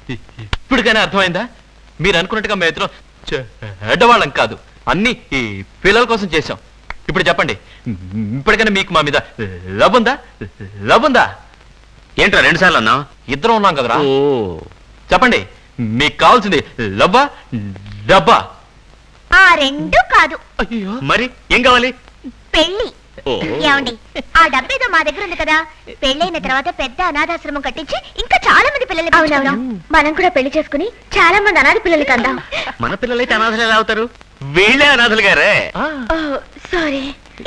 ఇప్పటికైనా అర్థమైందా? మీరు అనుకున్నట్టుగా మేము ఇద్దరం చెడ్డవాళ్ళం కాదు, అన్ని ఈ పిల్లల కోసం చేశాం. ఇప్పుడు చెప్పండి, ఇప్పటికైనా మీకు మా మీద లవ్ ఉందా? లవ్ ఉందా? ఏంట్రా 2 సార్లు అన్నా? ఇద్దరం ఉన్నాం కదరా. చెప్పండి, మీకు కావాల్సింది లవ్వా డబ్బా? ఆ రెండు కాదు. అయ్యో, మరి ఏం కావాలి? పెళ్లి. ఏమండి, ఆ డబ్బేదో మా దగ్గర ఉంది కదా, పెళ్ళైన తర్వాత పెద్ద అనాథాశ్రమం కట్టించి ఇంకా చాలా మంది పిల్లలు. అవునవును, మనం కూడా పెళ్లి చేసుకుని చాలా మంది అనాథ పిల్లలకి అందాం. మన పిల్లలైతే అనాథలు ఎలా అవుతారు? వీళ్ళే అనాథలు గారే. సారీ.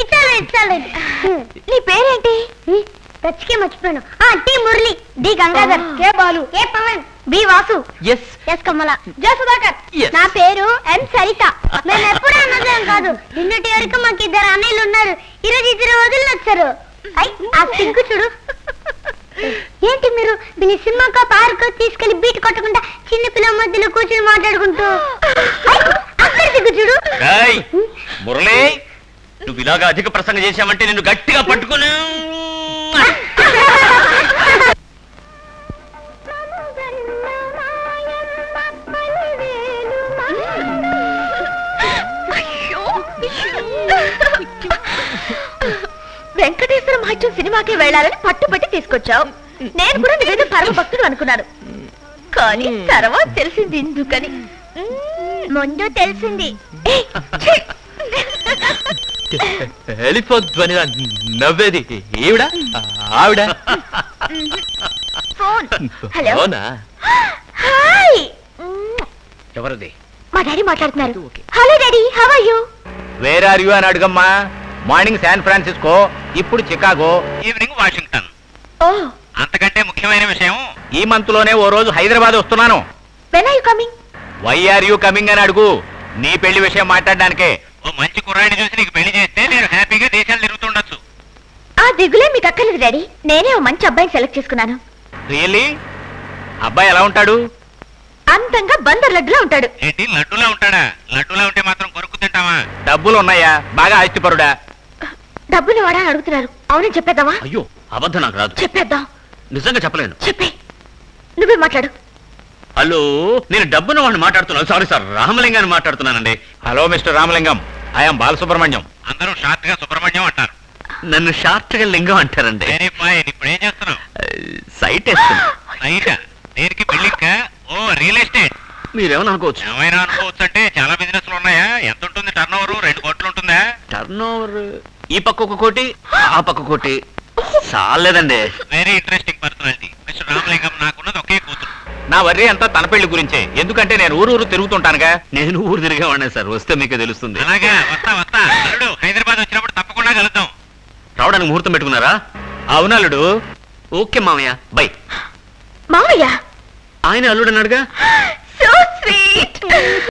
నీ పేరేంటి? రచ్చికే మర్చిపోయాను. T Murali, D Gangadhar, K Balu, A Pavan, B Vasu, S Kamala, J Sudhakar. నా పేరు ఎం సరిత. మేము ఎప్పుడు అన్నదేం కాదు. నిన్నటి వరకు మాకు 2 అన్నయ్యలు ఉన్నారు, ఈరోజు 2 వదిలి వచ్చారు. ఆ సింకు చూడు. ఏంటి మీరు దీని సినిమాకో పార్క్ తీసుకెళ్లి బీట్ కొట్టకుండా చిన్న పిల్లల మధ్యలో కూర్చొని మాట్లాడుకుంటూ అక్కడ దిగ్గు చూడు. మురళి, నువ్వు ఇలాగా అధిక ప్రసంగం చేశామంటే నిన్ను గట్టిగా పట్టుకుని వెంకటేశ్వర మహత్యం సినిమాకి వెళ్ళాలని పట్టుబట్టి తీసుకొచ్చావు. నేను కూడా నువ్వేదో పరమ భక్తులు అనుకున్నాను, కానీ తర్వాత తెలిసింది ఎందుకని. ముందు తెలిసింది నవ్వేది ఈవిడ ఆవిడ. ఫోన్. హలో. హాయ్. ఎవరిది? మా డాడీ మాట్లాడుతున్నారు. Hello daddy, how are you? Where are you అని అడుగమ్మా. మార్నింగ్ శాన్ ఫ్రాన్సిస్కో, ఇప్పుడు చికాగో, ఈవినింగ్ వాషింగ్టన్. అంతకంటే ముఖ్యమైన విషయం, ఈ మంత్ లోనే ఓ రోజు హైదరాబాద్ వస్తున్నాను. When are you coming? Why are you coming అని అడుగు. నీ పెళ్లి విషయం మాట్లాడడానికే. ఓ మంచి కుర్రాడిని చూసి నీకు పెళ్లి చేస్తే నేను హ్యాపీగా దేశాలు తిరుగుతుండొచ్చు. ఆ దిగులే మీకు అక్కర్లేదు డాడీ, నేనే ఓ మంచి అబ్బాయిని సెలెక్ట్ చేసుకున్నాను. రియల్లీ? అబ్బాయి ఎలా ఉంటాడు? అంతంగా బందర్ లడ్డులా ఉంటాడు. ఏంటి, లడ్డులా ఉంటాడా? లడ్డులా ఉంటే మాత్రం కొరుకు తింటావా? డబ్బులు ఉన్నాయా? బాగా ఆస్తిపరుడా? డబ్బులు వాడా అని అడుగుతున్నారు. అవునని చెప్పేద్దామా? అయ్యో, అబద్ధం నాకు రాదు. చెప్పేద్దాం. నిజంగా చెప్పలేను. చెప్పే, నువ్వే మాట్లాడు. హలో, నేను డబ్బును వాడిని మాట్లాడుతున్నాను. సారీ సార్, రామలింగాన్ని మాట్లాడుతున్నానండి. Hello mister Ramalingam, I'm Balasubrahmanyam. అందరూ షార్ట్ గా సుబ్రహ్మణ్యం అంటారు, నన్ను షార్ట్ గా లింగం అంటారండి. ఇప్పుడు ఏం చేస్తున్నావు? సైట్ వేస్తున్నా. దేనికి బిల్డింగ్? ఓ రియల్ ఎస్టేట్. మీరేమని అనుకోవచ్చు. ఏమైనా అనుకోవచ్చు అంటే చాలా బిజినెస్లు ఉన్నాయా? ఎంత ఉంటుంది టర్న్ ఓవర్? 2 కోట్లు ఉంటుందా? టర్న్ ఓవర్ ఈ పక్క 1 కోటి, ఆ పక్క 1 కోటి. చాలేదండి. Very interesting personality mister Ramalingam. నాకున్నది ఒకే కూతురు. నా వర్రీ అంతా తన పెళ్లి గురించే. ఎందుకంటే నేను ఊరు తిరుగుతుంటానుగా. నేను ఊరు తిరిగేవాడినే సార్, వస్తే మీకే తెలుస్తుంది. అలాగా, వస్తా. అల్లుడు, హైదరాబాద్ వచ్చినప్పుడు తప్పకుండా కలుద్దాం. రావడానికి ముహూర్తం పెట్టుకున్నారా? అవును అల్లుడు. ఓకే మామయ్య, బై. మామయ్య? ఆయన అల్లుడు అన్నాడుగా. So sweet.